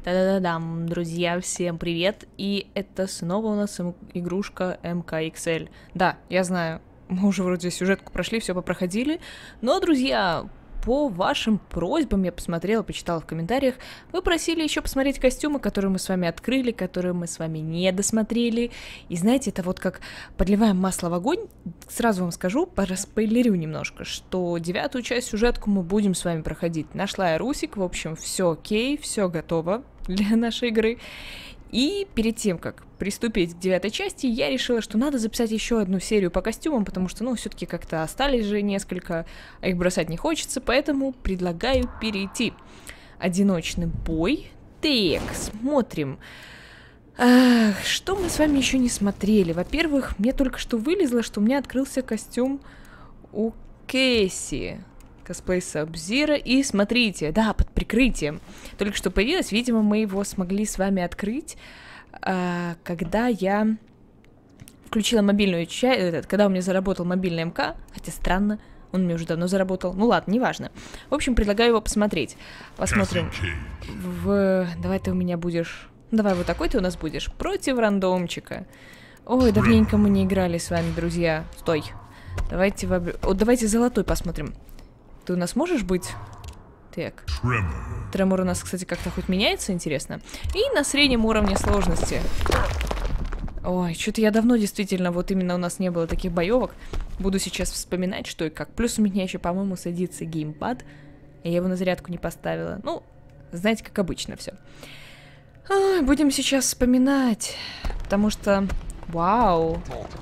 Та-да-да-дам, друзья, всем привет, и это снова у нас игрушка МКХЛ. Да, я знаю, мы уже вроде сюжетку прошли, все попроходили, но, друзья, по вашим просьбам я посмотрела, почитала в комментариях, вы просили еще посмотреть костюмы, которые мы с вами открыли, которые мы с вами не досмотрели, и знаете, это вот как подливаем масло в огонь, сразу вам скажу, пораспойлерю немножко, что 9-ю часть сюжетку мы будем с вами проходить. Нашла я Русик, в общем, все окей, все готово для нашей игры. И перед тем, как приступить к 9-й части, я решила, что надо записать еще одну серию по костюмам, потому что, ну, все-таки как-то остались же несколько, а их бросать не хочется, поэтому предлагаю перейти. Одиночный бой. Так, смотрим. Что мы с вами еще не смотрели? Во-первых, мне только что вылезло, что у меня открылся костюм у Кэсси. Косплей Саб-Зиро. И смотрите, да, под прикрытием. Только что появилось, видимо, мы его смогли с вами открыть, когда я включила мобильную часть, когда у меня заработал мобильный МК, хотя странно, он у меня уже давно заработал. Ну ладно, неважно. В общем, предлагаю его посмотреть. Посмотрим. Давай ты у меня будешь... Давай вот такой ты у нас будешь. Против рандомчика. Ой, давненько мы не играли с вами, друзья. Стой. Давайте давайте золотой посмотрим. Ты у нас можешь быть? Так. Тремор у нас, кстати, как-то хоть меняется, интересно. И на среднем уровне сложности. Ой, что-то я давно действительно, вот именно у нас не было таких боевок. Буду сейчас вспоминать, что и как. Плюс у меня еще, по-моему, садится геймпад. Я его на зарядку не поставила. Ну, знаете, как обычно все. Будем сейчас вспоминать. Потому что... Вау.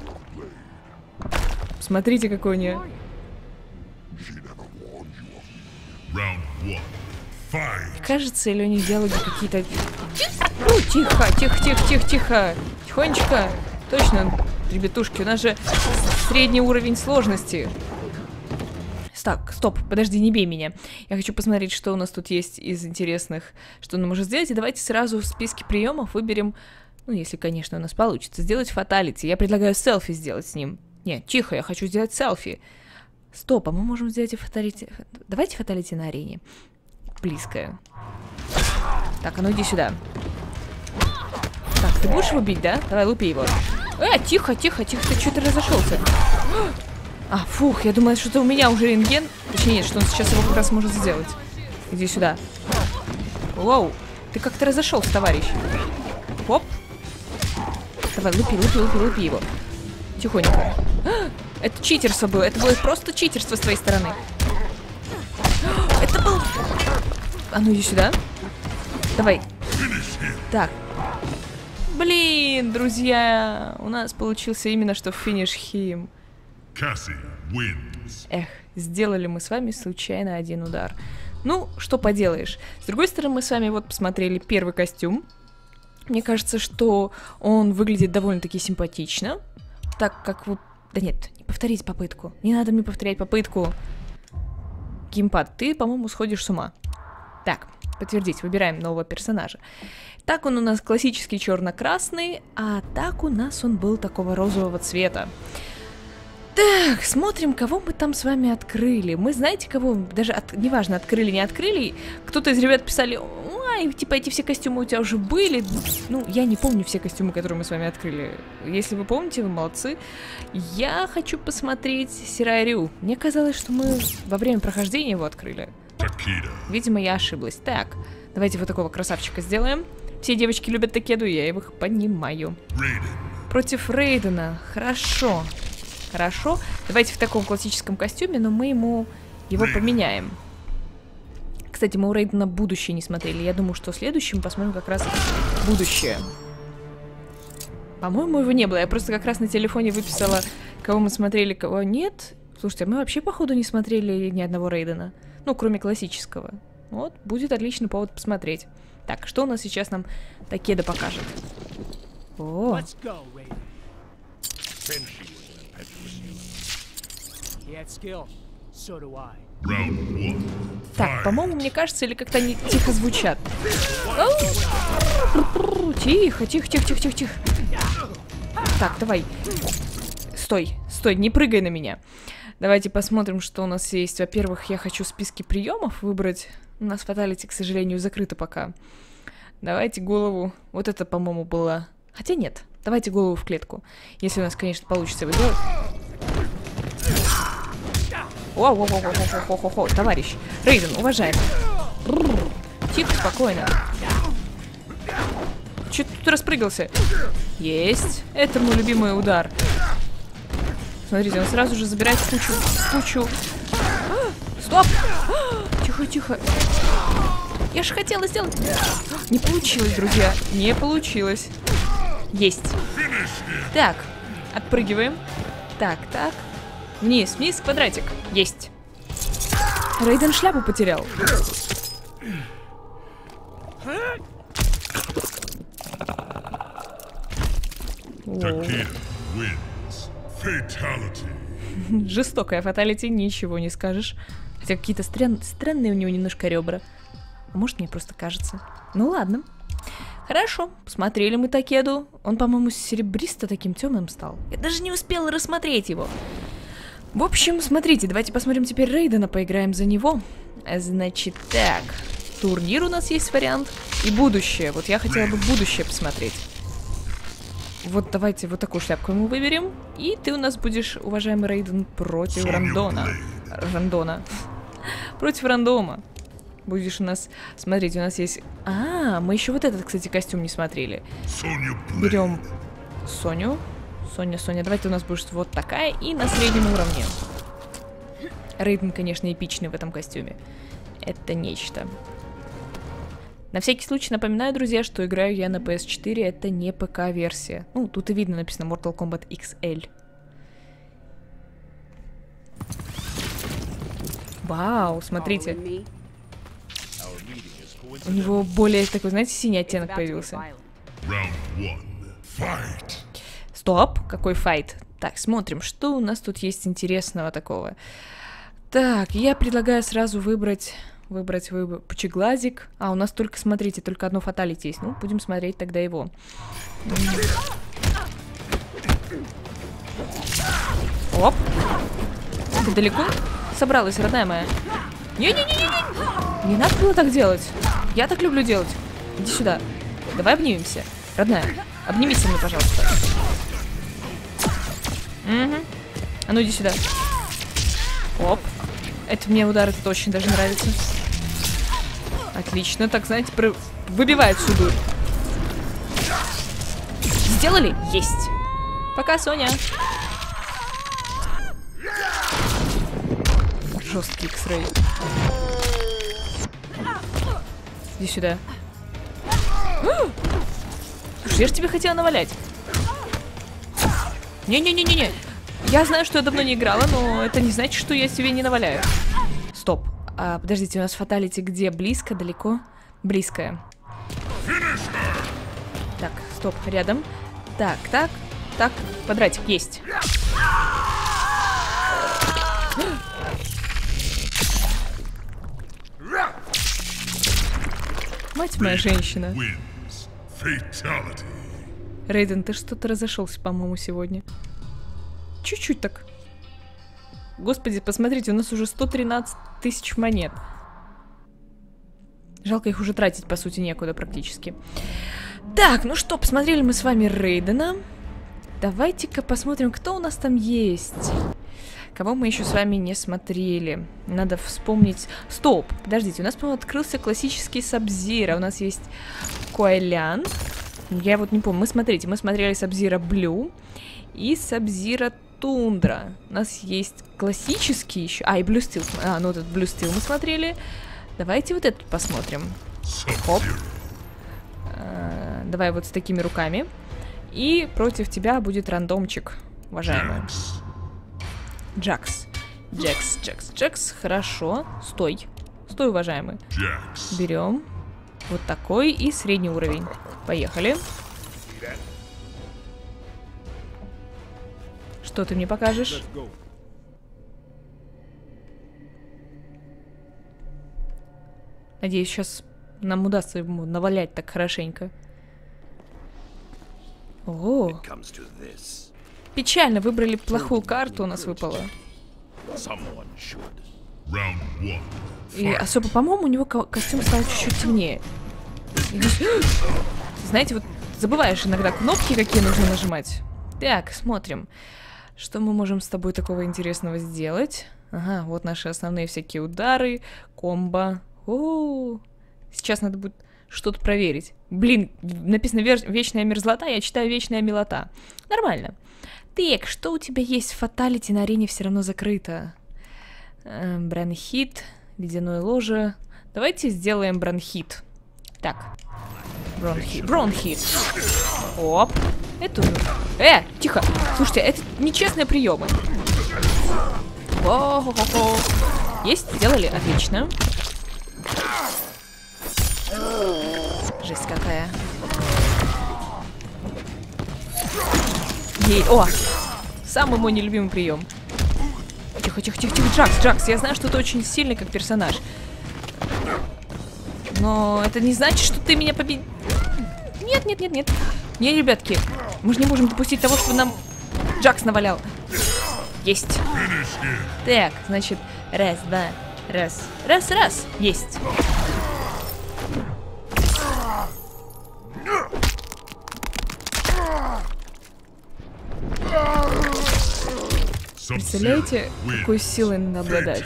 Смотрите, какой у нее... Кажется, или у них диалоги какие-то... Тихо, тихо, тихо, тихо, тихо. Тихонечко. Точно, ребятушки, у нас же средний уровень сложности. Так, стоп, подожди, не бей меня. Я хочу посмотреть, что у нас тут есть из интересных, что он может сделать. И давайте сразу в списке приемов выберем, ну, если, конечно, у нас получится, сделать фаталити. Я предлагаю селфи сделать с ним. Нет, тихо, я хочу сделать селфи. Стоп, а мы можем сделать и фаталити... Давайте фаталити на арене. Близкая. Так, а ну иди сюда. Так, ты будешь его бить, да? Давай, лупи его. Тихо, тихо, тихо, ты что-то разошелся. Фух, я думала, что это у меня уже рентген. Точнее, нет, что он сейчас его как раз может сделать. Иди сюда. Воу, ты как-то разошелся, товарищ. Хоп. Давай, лупи, лупи, лупи, лупи его. Тихонько. Это читерство было. Это было просто читерство с твоей стороны. Это был... А ну иди сюда. Давай. Так. Блин, друзья. У нас получился именно что финиш хим. Эх, сделали мы с вами случайно один удар. Ну, что поделаешь. С другой стороны, мы с вами вот посмотрели первый костюм. Мне кажется, что он выглядит довольно-таки симпатично. Так как вы... Да нет, не повторите попытку. Не надо мне повторять попытку. Геймпад, ты, по-моему, сходишь с ума. Так, подтвердить, выбираем нового персонажа. Так он у нас классический черно-красный, а так у нас он был такого розового цвета. Так, смотрим, кого мы там с вами открыли. Мы, знаете, кого, даже неважно, открыли, не открыли. Кто-то из ребят писали, ой, типа эти все костюмы у тебя уже были. Ну, я не помню все костюмы, которые мы с вами открыли. Если вы помните, вы молодцы. Я хочу посмотреть Сирайрю. Мне казалось, что мы во время прохождения его открыли. Видимо, я ошиблась. Так, давайте вот такого красавчика сделаем. Все девочки любят Такеду, я их понимаю. Против Рейдена, хорошо. Хорошо, давайте в таком классическом костюме, но мы его поменяем. Кстати, мы у Рейдена будущее не смотрели. Я думаю, что в следующем посмотрим как раз будущее. По-моему, его не было. Я просто как раз на телефоне выписала, кого мы смотрели, кого нет. Слушайте, мы вообще, походу, не смотрели ни одного Рейдена. Ну, кроме классического. Вот, будет отличный повод посмотреть. Так, что у нас сейчас нам Такеда покажет? О! Так, по-моему, мне кажется, или как-то они тихо звучат. Тихо, тихо, тихо, тихо, тихо, тихо. Так, давай. Стой, стой, не прыгай на меня. Давайте посмотрим, что у нас есть. Во-первых, я хочу списки приемов выбрать. У нас фаталити, к сожалению, закрыто пока. Давайте голову. Вот это, по-моему, было... Хотя нет. Давайте голову в клетку. Если у нас, конечно, получится его сделать. О-о-о-о-о-о-о-о-о, товарищ. Рейден, уважаемый. Тихо, спокойно. Че ты тут распрыгался? Есть. Это мой любимый удар. Смотрите, он сразу же забирает кучу. Стоп! Тихо, тихо. Я же хотела сделать. Не получилось, друзья. Не получилось. Есть. Так, отпрыгиваем. Так. Вниз, квадратик. Есть. Рейден шляпу потерял. Жестокая фаталити, ничего не скажешь. Хотя какие-то странные у него немножко ребра. А может, мне просто кажется. Ну ладно. Хорошо, посмотрели мы Такеду. Он, по-моему, серебристо таким темным стал. Я даже не успела рассмотреть его. В общем, смотрите, давайте посмотрим теперь Рейдена, поиграем за него. Значит, так. Турнир у нас есть вариант. И будущее. Вот я хотела бы будущее посмотреть. Вот давайте вот такую шляпку мы выберем. И ты у нас будешь, уважаемый Рейден, против Рандона. Против рандома. Будешь у нас... Смотрите, у нас есть... мы еще вот этот, кстати, костюм не смотрели. Берем Соню. Соня, давай ты у нас будешь вот такая и на среднем уровне. Рейден, конечно, эпичный в этом костюме. Это нечто. На всякий случай напоминаю, друзья, что играю я на PS4, это не ПК-версия. Ну, тут и видно написано Mortal Kombat XL. Вау, смотрите. У него более такой, знаете, синий оттенок появился. Стоп, какой файт? Так, смотрим, что у нас тут есть интересного такого. Так, я предлагаю сразу выбрать пучеглазик. У нас только, смотрите, только одно фаталити есть. Ну, будем смотреть тогда его. Оп. Ты далеко собралась, родная моя? Не-не-не-не-не! Не надо было так делать. Я так люблю делать. Иди сюда. Давай обнимемся. Родная, обнимись со мной, пожалуйста. Угу. А ну иди сюда. Оп. Это мне удар этот очень даже нравится. Отлично. Так, знаете, выбивает всю дурь. Сделали? Есть. Пока, Соня. Жесткий X-Ray. Иди сюда. Слушай, я же тебе хотела навалять. Не-не-не-не-не. Я знаю, что я давно не играла, но это не значит, что я тебе не наваляю. Стоп. Подождите, у нас фаталити где? Близко, далеко? Близкое. Так, стоп, рядом. Так, квадратик есть. Мать моя женщина. Рейден, ты что-то разошелся, по-моему, сегодня. Чуть-чуть так. Господи, посмотрите, у нас уже 113 тысяч монет. Жалко их уже тратить, по сути, некуда практически. Так, ну что, посмотрели мы с вами Рейдена. Давайте-ка посмотрим, кто у нас там есть. Кого мы еще с вами не смотрели. Надо вспомнить... Стоп, подождите, у нас, по-моему, открылся классический Сабзира. У нас есть Коэлян. Я вот не помню. Мы смотрели Сабзира Блю и Сабзира Тундра. У нас есть классический еще. И Блю Стил. Ну этот Блю Стил мы смотрели. Давайте вот этот посмотрим. Хоп. Давай вот с такими руками. И против тебя будет рандомчик, уважаемый. Джакс. Джекс. Хорошо. Стой, уважаемый. Берем вот такой и средний уровень. Поехали. Что ты мне покажешь? Надеюсь, сейчас нам удастся ему навалять так хорошенько. О, печально, выбрали плохую карту, у нас выпала. И особо, по-моему, у него костюм стал чуть-чуть темнее. Знаете, вот забываешь иногда кнопки, какие нужно нажимать. Так, смотрим. Что мы можем с тобой такого интересного сделать? Ага, вот наши основные всякие удары, комбо. О-о-о. Сейчас надо будет что-то проверить. Блин, написано вечная мерзлота, я читаю вечная милота. Нормально. Так, что у тебя есть? Фаталити на арене все равно закрыто. Бронхит, ледяное ложе. Давайте сделаем бронхит. Так. Бронхит. Бронхит. Оп. Это... тихо. Слушайте, это нечестные приемы. О-хо-хо-хо. Есть, сделали, отлично. Жесть какая. Ей, о! Самый мой нелюбимый прием. Тихо, тихо, тихо, тихо, Джакс, Джакс, я знаю, что ты очень сильный как персонаж. Но это не значит, что ты меня победил. Нет, нет, нет, нет. Не, ребятки, мы же не можем допустить того, что нам Джакс навалял. Есть. Так, значит, раз, два, раз, раз, раз. Есть. Представляете, какой силой надо обладать?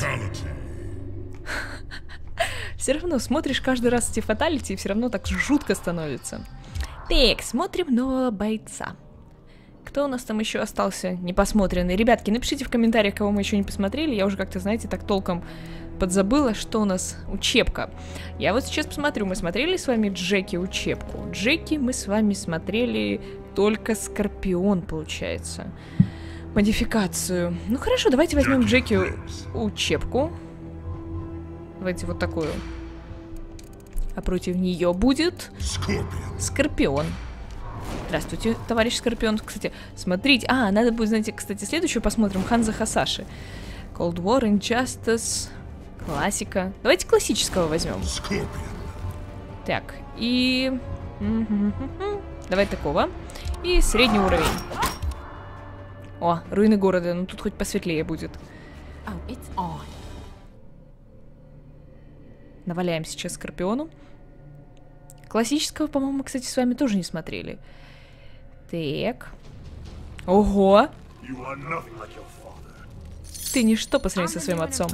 Все равно смотришь каждый раз эти фаталити, и все равно так жутко становится. Так, смотрим нового бойца. Кто у нас там еще остался непосмотренный? Ребятки, напишите в комментариях, кого мы еще не посмотрели. Я уже как-то, знаете, так толком подзабыла, что у нас учебка. Я вот сейчас посмотрю, мы смотрели с вами Джеки учебку. Джеки мы с вами смотрели только Скорпион, получается. Модификацию. Ну хорошо, давайте возьмем Джеки учебку. Давайте вот такую. А против нее будет Скорпион. Здравствуйте, товарищ Скорпион. Кстати, смотрите. А, надо будет, знаете, кстати, следующую посмотрим. Ханзо Хасаши. Cold War, Injustice. Классика. Давайте классического возьмем. Так, и... Давай такого. И средний уровень. О, руины города. Ну тут хоть посветлее будет. Наваляем сейчас Скорпиону. Классического, по-моему, кстати, с вами тоже не смотрели. Так. Ого! Ты ничто по сравнению со своим отцом.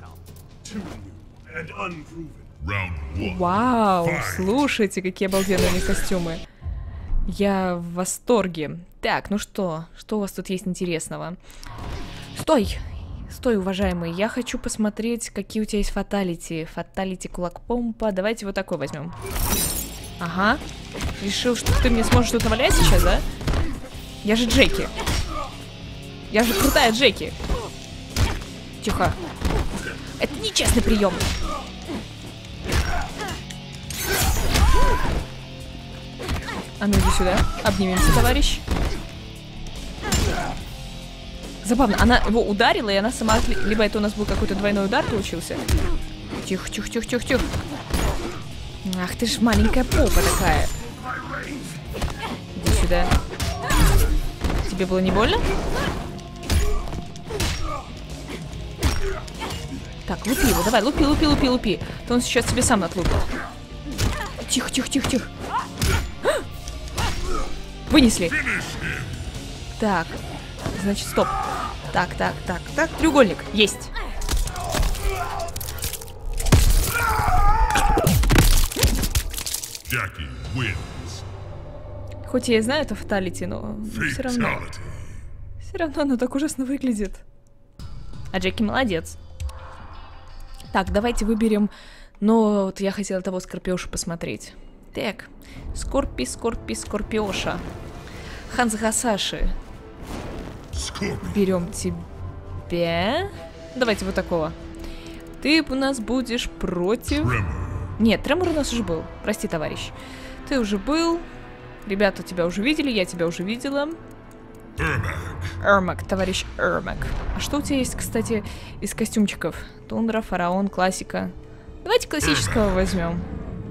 Вау! Слушайте, какие обалденные у них костюмы. Я в восторге. Так, ну что? Что у вас тут есть интересного? Стой! Стой, уважаемый. Я хочу посмотреть, какие у тебя есть фаталити. Фаталити кулак помпа. Давайте вот такой возьмем. Ага. Решил, что ты мне сможешь тут навалять сейчас, да? Я же Джеки. Я же крутая Джеки. Тихо. Это нечестный прием. А ну иди сюда. Обнимемся, товарищ. Забавно, она его ударила, и она сама... Либо это у нас был какой-то двойной удар получился. Тихо, тихо, тихо, тихо, тихо. Ах ты ж маленькая попа такая. Иди сюда. Тебе было не больно? Так, лупи его, давай, лупи, лупи, лупи, лупи. То он сейчас тебе сам отлупит. Тихо, тихо, тихо, тихо. Вынесли. Так, значит, стоп. Так, так, так, так, треугольник. Есть. Хоть я и знаю это фаталити, но все равно. Все равно оно так ужасно выглядит. А Джеки молодец. Так, давайте выберем. Но вот я хотела того Скорпиоша посмотреть. Так, Скорпиоша. Ханзо Хасаши. Берем тебя. Давайте вот такого. Ты у нас будешь против... Нет, Тремор у нас уже был. Прости, товарищ. Ты уже был. Ребята тебя уже видели, я тебя уже видела. Эрмак, товарищ Эрмак. А что у тебя есть, кстати, из костюмчиков? Тундра, фараон, классика. Давайте классического возьмем.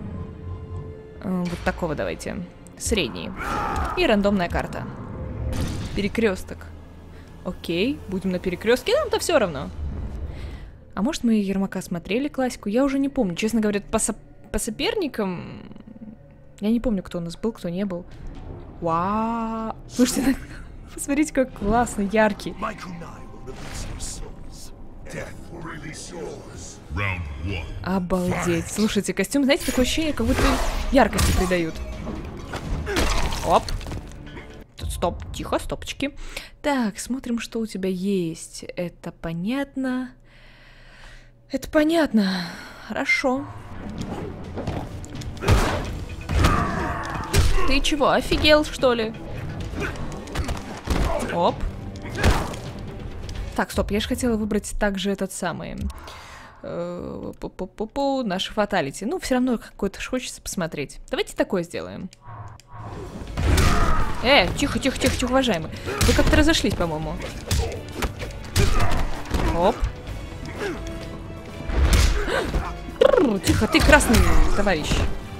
Вот такого давайте. Средний. И рандомная карта. Перекресток. Окей, будем на перекрестке, нам-то все равно. А может, мы Ермака смотрели классику? Я уже не помню. Честно говоря, по соперникам Я не помню, кто у нас был, кто не был. Вау! Слушайте, посмотрите, как классно, яркий. Обалдеть. Слушайте, костюм, знаете, такое ощущение, как будто яркости придают. Оп. Тут стоп, тихо, стопочки. Так, смотрим, что у тебя есть. Это понятно. Это понятно. Хорошо. Ты чего, офигел, что ли? Оп. Так, стоп, я же хотела выбрать также этот самый... наши фаталити. Ну, все равно какой-то хочется посмотреть. Давайте такое сделаем. Тихо, тихо, тихо, тихо, уважаемый. Вы как-то разошлись, по-моему. Оп. Тихо, ты красный товарищ.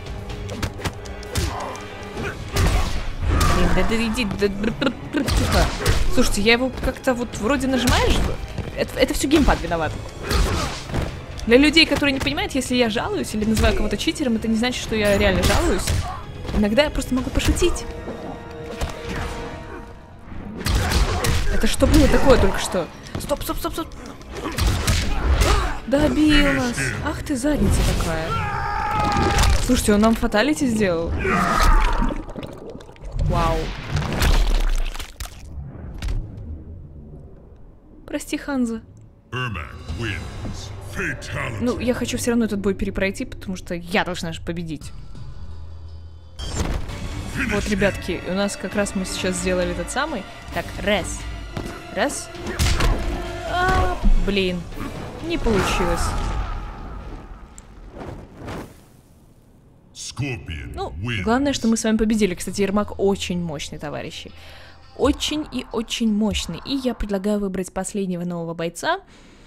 Тихо. Слушайте, я его как-то вот вроде нажимаешь. Это все геймпад виноват. Для людей, которые не понимают, если я жалуюсь или называю кого-то читером, это не значит, что я реально жалуюсь. Иногда я просто могу пошутить. Это что было такое только что? Стоп, стоп, стоп, стоп. Добил нас. Ах ты задница такая. Слушайте, он нам фаталити сделал. Вау. Прости, Ханза. Ну, я хочу все равно этот бой перепройти, потому что я должна же победить. Вот, ребятки, у нас как раз мы сейчас сделали этот самый. Так, раз. Раз. Блин. Не получилось. Ну, главное, что мы с вами победили. Кстати, Ермак очень мощный, товарищи. Очень и очень мощный. И я предлагаю выбрать последнего нового бойца.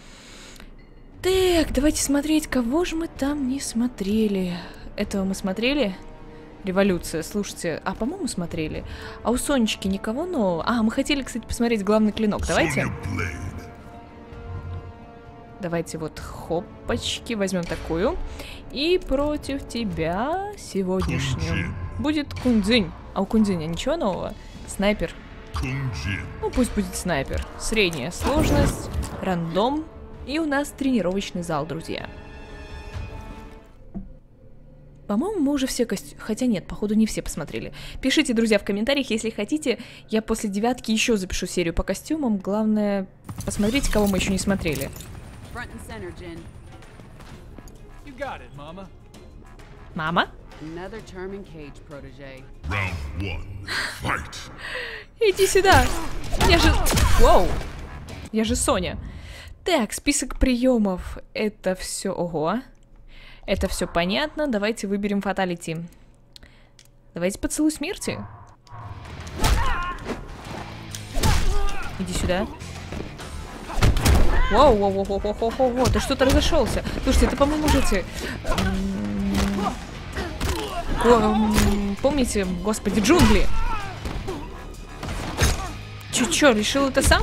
Так, давайте смотреть, кого же мы там не смотрели. Этого мы смотрели? Революция, слушайте. А, по-моему, смотрели. А у Сонечки никого нового? А, мы хотели, кстати, посмотреть главный клинок. Давайте. Давайте вот хопочки, возьмем такую. И против тебя сегодняшним будет Кунцзинь. А у Кунцзиня ничего нового? Снайпер. Ну, пусть будет снайпер. Средняя сложность, рандом. И у нас тренировочный зал, друзья. По-моему, мы уже все хотя нет, походу не все посмотрели. Пишите, друзья, в комментариях, если хотите. Я после 9 еще запишу серию по костюмам. Главное, посмотрите, кого мы еще не смотрели. Мама? Иди сюда. Я же... Воу. Я же Соня. Так, список приемов. Это все... Ого. Это все понятно. Давайте выберем фаталити. Давайте поцелуй смерти. Иди сюда. Воу, воу, воу, воу, воу, воу, воу. Ты что-то разошелся. Слушайте, это, по-моему, можете... Помните, господи, джунгли? Чё, решил это сам?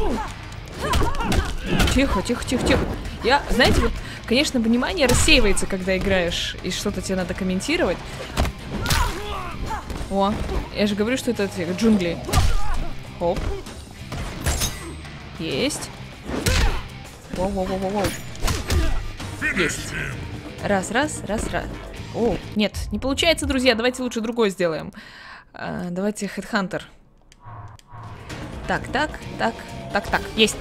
Тихо, тихо, тихо, тихо. Я, знаете, вот, конечно, внимание рассеивается, когда играешь, и что-то тебе надо комментировать. О, я же говорю, что это джунгли. Хоп. Есть. Воу-воу-воу-воу. Есть. Раз, раз, раз, раз. О, нет, не получается, друзья. Давайте лучше другое сделаем. Давайте Headhunter. Так, так, так, так, так. Есть.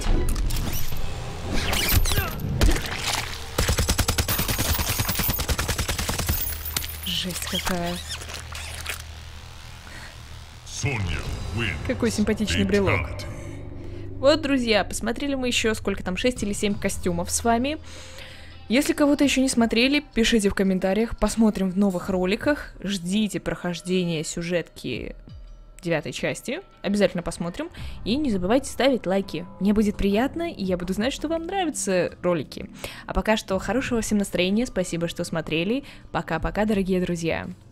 Жесть какая. Какой симпатичный брелок. Вот, друзья, посмотрели мы еще сколько там, 6 или 7 костюмов с вами. Если кого-то еще не смотрели, пишите в комментариях, посмотрим в новых роликах. Ждите прохождения сюжетки 9 части, обязательно посмотрим. И не забывайте ставить лайки, мне будет приятно, и я буду знать, что вам нравятся ролики. А пока что хорошего всем настроения, спасибо, что смотрели, пока-пока, дорогие друзья.